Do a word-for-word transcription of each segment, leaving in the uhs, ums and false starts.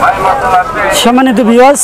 সম্মানিত ভিউয়ার্স,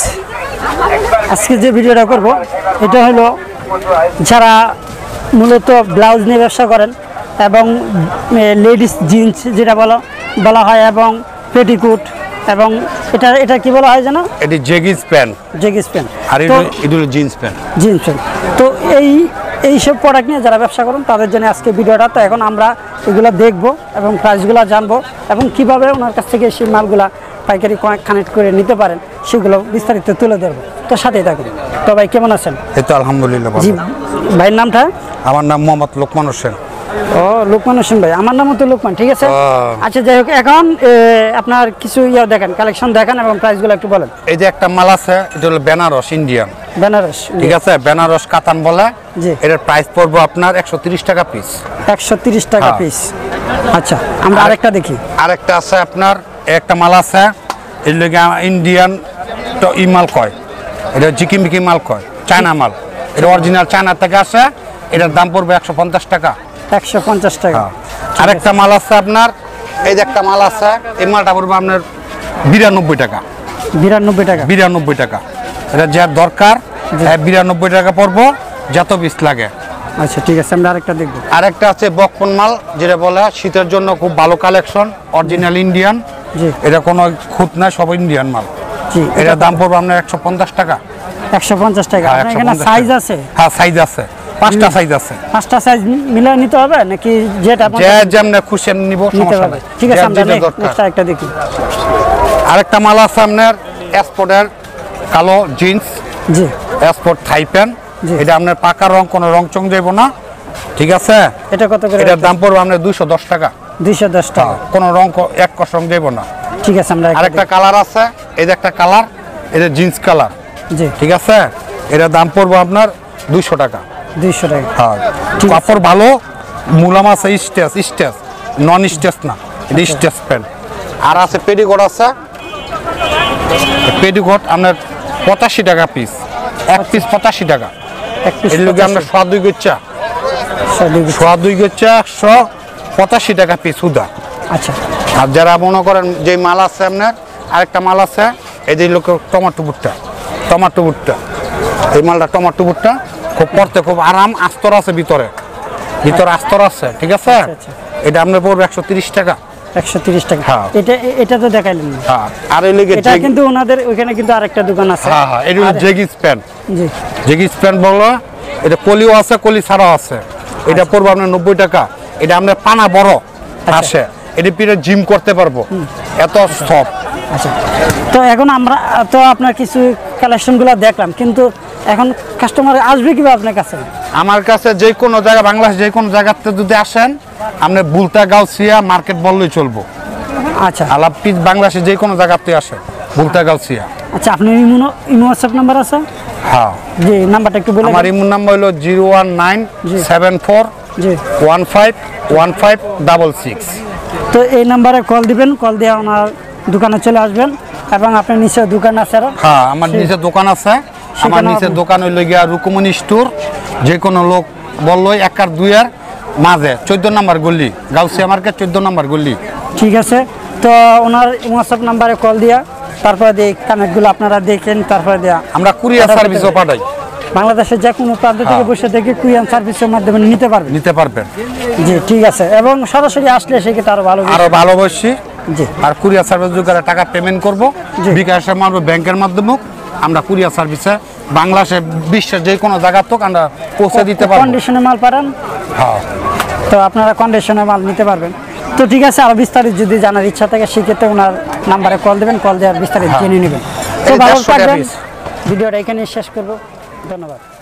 আজকে যে ভিডিওটা করব এটা হলো যারা মূলত ব্লাউজ নিয়ে ব্যবসা করেন এবং লেডিস জিন্স যেটা বলা বলা হয় এবং পেটিকুট এবং এটা এটা কি বলা হয় জানো? এটি জেগিস প্যান্ট, জেগিস প্যান্ট আর এটা হলো জিন্স প্যান্ট। জিন্স প্যান্ট তো এই এইসব প্রোডাক্ট নিয়ে যারা ব্যবসা করেন তাদের জন্য আজকে ভিডিওটা। তো এখন আমরা এগুলো দেখব এবং প্রাইসগুলো জানবো এবং কিভাবে ওনার কাছ থেকে সেই মালগুলা পাইকারি কানেক্ট করে নিতে পারেন সেগুলো বিস্তারিত তুলে ধরবো। তো সাথেই থাকুন। তো ভাই কেমন আছেন? এই তো আলহামদুলিল্লাহ। জি ভাইয়ের নামটা? আমার নাম মোহাম্মদ লোকমান হোসেন। ও লোকমান হোসেন ভাই, আমার নামও তো লোকমান, ঠিক আছে। আচ্ছা যাই হোক, এখন আপনার কিছু ইয়ে দেখেন, কালেকশন দেখেন এবং প্রাইসগুলো একটু বলেন। এই যে একটা মাল আছে, এটা হলো বেনারস ইন্ডিয়ান। বেনারস, ঠিক আছে, বেনারস কাতান বলে। জি, এটার প্রাইস পড়বে আপনার একশো তিরিশ টাকা পিস। একশো তিরিশ টাকা পিস। আচ্ছা আমরা আরেকটা দেখি। আরেকটা আছে আপনার, একটা মাল আছে, এর লগে ইন্ডিয়ান তো ই মাল কয়, এটা জিকিমিকি মাল কয়, চায়না মাল। এটা অরিজিনাল চায়না থেকে আসে। এটার দাম পড়বে একশো পঞ্চাশ টাকা। একশো পঞ্চাশ টাকা। আরেকটা মাল আছে আপনার, এই যে একটা মাল আছে, এই মালটা পড়বে আপনার বিরানব্বই টাকা। বিরানব্বই টাকা? বিরানব্বই টাকা। এটা যার দরকার বিরানব্বই টাকা পড়বো, যত পিস লাগে। আচ্ছা ঠিক আছে, আমরা আরেকটা দেখবো। আরেকটা আছে বকপন মাল, যেটা বলে শীতের জন্য খুব ভালো কালেকশন, অরিজিনাল ইন্ডিয়ান। জি, এটা কোনো খুঁত নাই, সব ইন্ডিয়ান মাল। জি, এটার দাম পড়বে আপনার একশো পঞ্চাশ টাকা। একশো পঞ্চাশ টাকা। এখানে সাইজ আছে? হ্যাঁ সাইজ আছে, পাঁচটা সাইজ আছে। পাঁচটা সাইজ মিলিয়ে নিতে হবে নাকি যেটা যে যেমন খুশি নিব, সমস্যা নাই। ঠিক আছে, আমরা নেক্সট আরেকটা দেখি। আরেকটা মাল আছে আপনার এক্সপোর্টের কালো জিন্স। জি, এক্সপোর্ট থাই প্যান্ট। এটা আপনার পাকা রং, কোনো রং চং যাইব না, ঠিক আছে। এটা কত করে? এটার দাম পড়বে আপনার দুইশো দশ টাকা। দুইশো দশ টাকা। কোনো রং এক কষ রং যাইব না। ঠিক আছে, আমরা আরেকটা কালার আছে, এই যে একটা কালার, এটা জিন্স কালার। জি, ঠিক আছে, এটার দাম পড়বে আপনার দুইশো টাকা। দুইশো টাকা। হ্যাঁ, কাপড় ভালো, মুলাম আছে, স্টেচ স্টেচ, নন স্টেচ না, এটা স্টেচ প্যান্ট। আর আছে পেটিকোট আছে, পেটিকোট আপনার পঁচাশি টাকা পিস, এক পিস পঁচাশি টাকা। এর লোকে আপনার সোয়া দুই গোচ্চা, সোয়া দুই গোচ্চা একশো পঁচাশি টাকা পিস উদা। আচ্ছা, আর যারা মনে করেন যে মাল আছে আপনার, আরেকটা মাল আছে, এই যে লোক টমাটো বুটটা, টমাটো বুটটা, এই মালটা টমাটো বুটটা খুব পড়তে খুব আরাম, আস্তর আছে ভিতরে, ভিতরে আস্তর আছে, ঠিক আছে। এটা আপনার পড়বে একশো তিরিশ টাকা। একশো তিরিশ টাকা। এটা এটা তো দেখাইলেন। হ্যাঁ, আর এই লেগে এটা কিন্তু ওনাদের ওখানে কিন্তু আরেকটা দোকান আছে। হ্যাঁ হ্যাঁ, এটা হলো জেগিস প্যান্ট। জি, জেগিস প্যান্ট বলো, এটা কলিও আছে, কলি ছাড়াও আছে। এটা পড়বে আপনার নব্বই টাকা। এটা আপনার পানা বড় আসে, এটা পিঠে জিম করতে পারবো, এত সফট। আচ্ছা, তো এখন আমরা তো আপনার কিছু কালেকশনগুলো দেখলাম, কিন্তু এখন কাস্টমার আসবে কিভাবে আপনার কাছে? আমার কাছে যে কোনো জায়গা, বাংলাদেশ যে কোনো জায়গাতে যদি আসেন, আপনি বুলতা গাউসিয়া মার্কেট বললেই চলবো। আচ্ছা, আলাপ পিস বাংলাদেশে যে কোনো জায়গাতে আসে, বুলতা গাউসিয়া। আচ্ছা, আপনার ইমো ইমো হোয়াটসঅ্যাপ নাম্বার আছে? হ্যাঁ, জি, নাম্বারটা একটু বলুন। আমার ইমো নাম্বার হলো zero one nine seven four G one five one five double six. তো এই নাম্বারে কল দিবেন, কল দিয়ে ওনার দোকানে চলে আসবেন এবং আপনার নিচে দোকান আছে? হ্যাঁ, আমার নিচে দোকান আছে। আমার নিচে দোকান হইল গিয়া রুকুমনি স্টোর। যে কোনো লোক বললো এক আর দুই আর মাঝে চোদ্দ নম্বর গল্লি, গাউসিয়া মার্কেট চোদ্দ নম্বর গল্লি। ঠিক আছে, তো ওনার হোয়াটসঅ্যাপ নাম্বারে কল দিয়া তারপরে দিয়ে কানেক্টগুলো আপনারা দেখেন, তারপরে দেওয়া আমরা কুরিয়ার সার্ভিসও পাঠাই। বাংলাদেশের যে কোনো প্রান্ত থেকে বসে থেকে কুরিয়ার সার্ভিসের মাধ্যমে নিতে পারবেন। নিতে পারবেন। জি, ঠিক আছে, এবং সরাসরি আসলে সেক্ষেত্রে আরো ভালো, আরো ভালোবাসি। জি, আর কুরিয়ার সার্ভিস যোগারে টাকা পেমেন্ট করবো, বিকাশের মারবো ব্যাংকের মাধ্যমে। আমরা কুরিয়ার সার্ভিসে বাংলাদেশে বিশ্বের যে কোনো জায়গা তো আমরা পৌঁছে দিতে পারবো। কন্ডিশনে মাল পারেন? হ্যাঁ, তো আপনারা কন্ডিশনে মাল নিতে পারবেন। তো ঠিক আছে, আরো বিস্তারিত যদি জানার ইচ্ছা থাকে সেক্ষেত্রে ওনার নাম্বারে কল দেবেন, কল দেওয়ার বিস্তারিত জেনে নেবেন। তো ভালো থাকবেন। ভিডিওটা এখানে শেষ করবো, ধন্যবাদ।